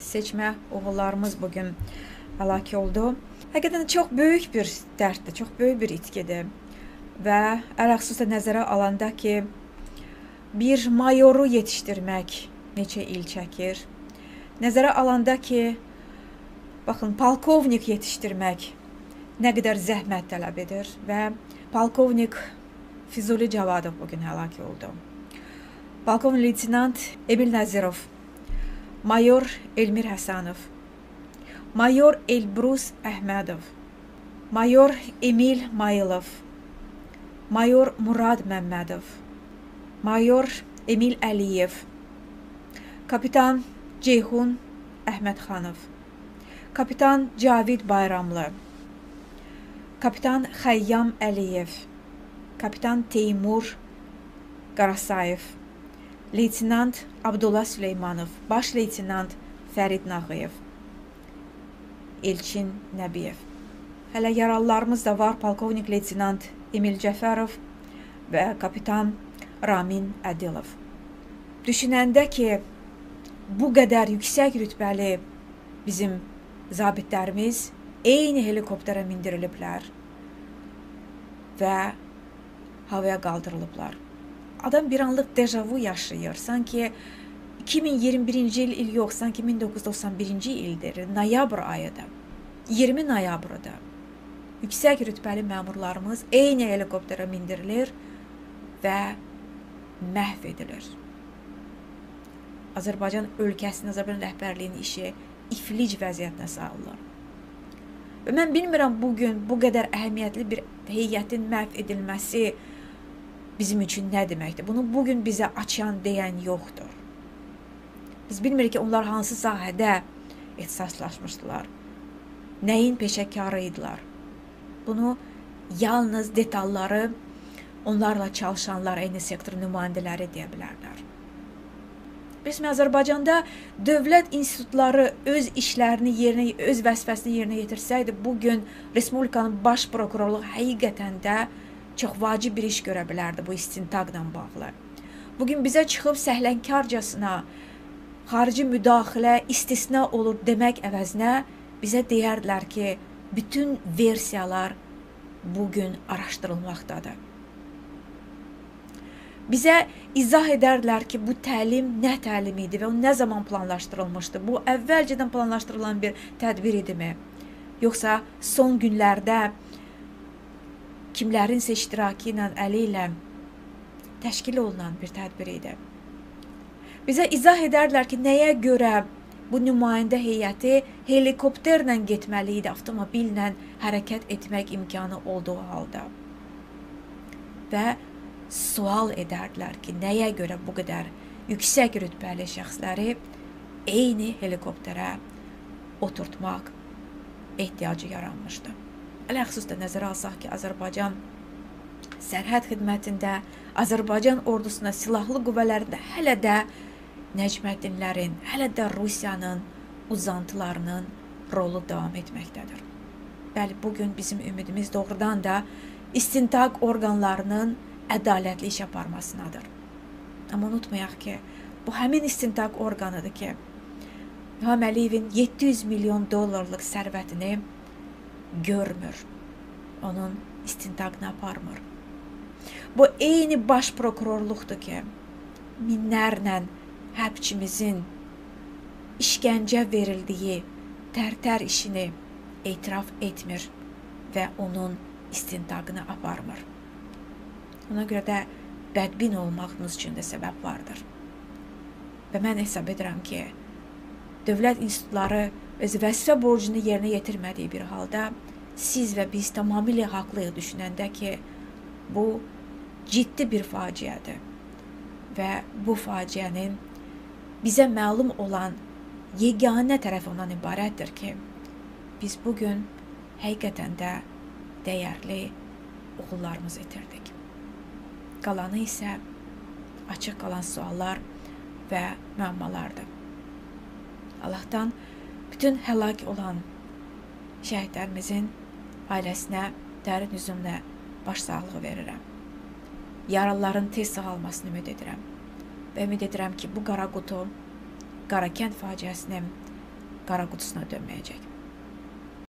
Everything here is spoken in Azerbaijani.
seçmə oğullarımız bugün həlak oldu. Həqiqətən çox böyük bir dərddir, çox böyük bir itkidir. Və ələxüsusən nəzərə alanda ki, bir mayoru yetişdirmək neçə il çəkir. Nəzərə alanda ki, baxın, polkovnik yetişdirmək nə qədər zəhmət tələb edir və polkovnik Füzuli Cavadov bugün həlak oldu. Polkovnik leytenant Emil Nəzirov, mayor Elmir Həsənov, mayor Elbrus Əhmədov, mayor Emil Mayılov, mayor Murad Məmmədov, mayor Emil Əliyev, kapitan Ceyhun Əhmədxanov, kapitan Cavid Bayramlı, kapitan Xəyyam Əliyev, kapitan Teymur Qarasayev, leytenant Abdullah Süleymanov, baş leytenant Fərid Nağıyev, Elçin Nəbiyev. Hələ yaralılarımız da var, polkovnik leytenant Emil Cəfərov və kapitan Ramin Ədilov. Düşünəndə ki, bu qədər yüksək rütbəli bizim zabitlərimiz eyni helikopterə mindiriliblər və havaya qaldırılıblar. Adam bir anlıq dejavu yaşayır. Sanki 2021-ci il yox, sanki 1991-ci ildir. Noyabr ayıdır. 20 noyabrıdır. Yüksək rütbəli məmurlarımız eyni helikopterə mindirilir və məhv edilir. Azərbaycan ölkəsinin, Azərbaycan rəhbərliyinin işi iflic vəziyyətinə salınır. Və mən bilmirəm, bugün bu qədər əhəmiyyətli bir heyətin məhv edilməsi bizim üçün nə deməkdir? Bunu bugün bizə açan deyən yoxdur. Biz bilmirik ki, onlar hansı sahədə ixtisaslaşmışdılar, nəyin peşəkarı idilər. Bunu yalnız detalları onlarla çalışanlar, eyni sektor nümayəndələri deyə bilərlər. Biz Azərbaycanda dövlət institutları öz işlərini öz vəzifəsini yerinə yetirsəydi, bugün Respublikanın baş prokurorluğu həqiqətən də çox vacib bir iş görə bilərdi bu istintaqla bağlı. Bugün bizə çıxıb səhlənkarcasına xarici müdaxilə istisna olur demək əvəzinə bizə deyərdilər ki, bütün versiyalar bugün araşdırılmaqdadır. Bizə izah edərdilər ki, bu təlim nə təlim idi və o nə zaman planlaşdırılmışdı? Bu əvvəlcədən planlaşdırılan bir tədbir idimi? Yoxsa son günlərdə kimlərinsə iştirakı ilə, əli ilə təşkil olunan bir tədbir idi? Bizə izah edərdilər ki, nəyə görə bu nümayəndə heyəti helikopterlə getməli idi, avtomobillə hərəkət etmək imkanı olduğu halda. Və sual edərdilər ki, nəyə görə bu qədər yüksək rütbəli şəxsləri eyni helikopterə oturtmaq ehtiyacı yaranmışdı. Ələxüsus da nəzərə alsaq ki, Azərbaycan sərhəd xidmətində, Azərbaycan ordusuna, silahlı qüvvələrində hələ də Nəcməddinlərin, hələ də Rusiyanın uzantılarının rolu davam etməkdədir. Bəli, bugün bizim ümidimiz doğrudan da istintaq orqanlarının ədalətli iş aparmasınadır. Amma unutmayaq ki, bu həmin istintaq orqanıdır ki, İlham Əliyevin 700 milyon dollarlıq sərvətini görmür, onun istintaqını aparmır. Bu eyni baş prokurorluqdur ki, minlərlə hərbçimizin işgəncə verildiyi tərtər işini etiraf etmir və onun istintaqını aparmır. Ona görə də bədbin olmağınız üçün də səbəb vardır. Və mən hesab edirəm ki, dövlət institutları öz vəzifə borcunu yerinə yetirmədiyi bir halda siz və biz tamamilə haqlıyıq düşünəndə ki, bu ciddi bir faciədir. Və bu faciənin bizə məlum olan yeganə tərəfi ondan ibarətdir ki, biz bugün həqiqətən də dəyərli oğullarımızı itirdik. Qalanı isə açıq qalan suallar və müəmmalardır. Allahdan bütün həlak olan şəhidlərimizin ailəsinə dərin üzümlə başsağlığı verirəm. Yaralıların tez sağalmasını ümid edirəm. Və ümid edirəm ki, bu qara qutu, Qarakənd faciəsinin qara qutusuna dönməyəcək.